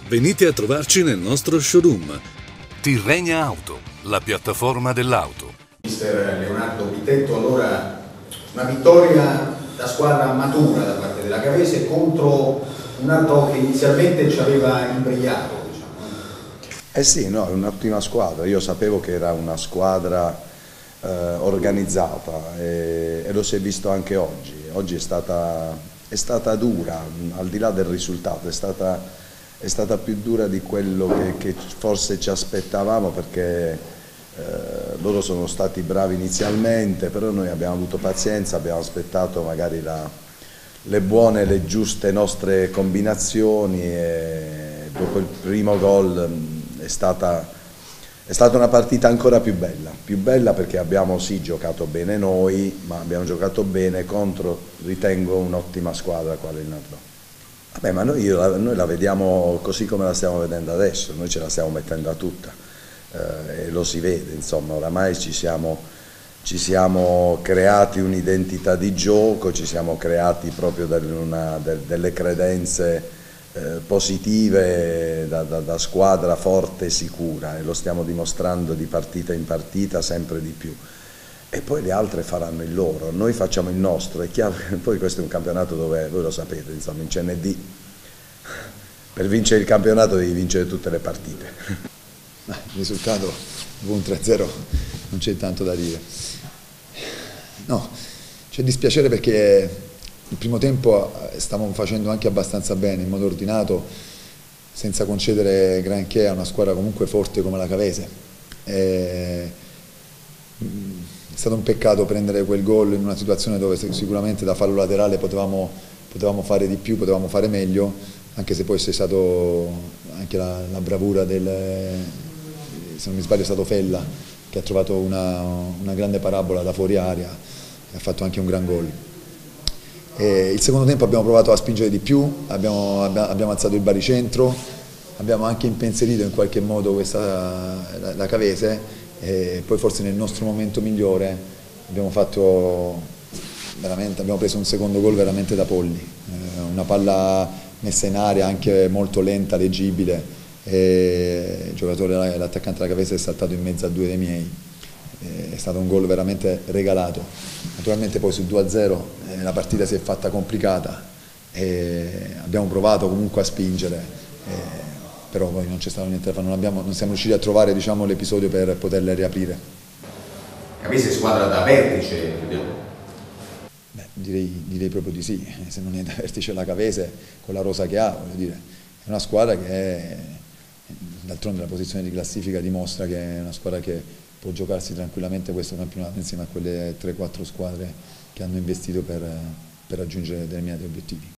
Venite a trovarci nel nostro showroom. Tirrenia Auto, la piattaforma dell'auto. Mister Leonardo Bitetto, allora una vittoria da squadra matura da parte della Cavese contro un Ardò che inizialmente ci aveva imbrigliato, diciamo. Eh sì, no, è un'ottima squadra, io sapevo che era una squadra organizzata e lo si è visto anche oggi. Oggi è stata dura, al di là del risultato, è stata più dura di quello che forse ci aspettavamo, perché loro sono stati bravi inizialmente, però noi abbiamo avuto pazienza, abbiamo aspettato magari le buone, le giuste nostre combinazioni, e dopo il primo gol è stata una partita ancora più bella perché abbiamo sì giocato bene noi, ma abbiamo giocato bene contro, ritengo, un'ottima squadra quale il Nardò. Vabbè, ma noi la vediamo così come la stiamo vedendo adesso, noi ce la stiamo mettendo a tutta, e lo si vede, insomma, oramai ci siamo creati un'identità di gioco, ci siamo creati proprio delle credenze positive da squadra forte e sicura, e lo stiamo dimostrando di partita in partita sempre di più, e poi le altre faranno il loro, noi facciamo il nostro. È chiaro che poi questo è un campionato dove, voi lo sapete, insomma, in CND per vincere il campionato devi vincere tutte le partite. Il risultato dopo un 3-0 non c'è tanto da dire. No, c'è dispiacere perché il primo tempo stavamo facendo anche abbastanza bene, in modo ordinato, senza concedere granché a una squadra comunque forte come la Cavese. È stato un peccato prendere quel gol in una situazione dove sicuramente da fallo laterale potevamo fare di più, potevamo fare meglio, anche se poi c'è stato anche la bravura se non mi sbaglio è stato Fella, che ha trovato una grande parabola da fuori area e ha fatto anche un gran gol. Il secondo tempo abbiamo provato a spingere di più, abbiamo alzato il baricentro, abbiamo anche impensierito in qualche modo la Cavese, e poi forse nel nostro momento migliore abbiamo preso un secondo gol veramente da polli, una palla messa in area anche molto lenta, leggibile, e l'attaccante della Cavese è saltato in mezzo a due dei miei. È stato un gol veramente regalato. Naturalmente poi sul 2-0 la partita si è fatta complicata e abbiamo provato comunque a spingere, però poi non c'è stato niente da fare, non siamo riusciti a trovare, diciamo, l'episodio per poterle riaprire. Cavese è squadra da vertice? Beh, direi proprio di sì, se non è da vertice la Cavese con la rosa che ha, voglio dire, è una squadra che d'altronde la posizione di classifica dimostra che è una squadra che può giocarsi tranquillamente questo campionato insieme a quelle 3-4 squadre che hanno investito per raggiungere determinati obiettivi.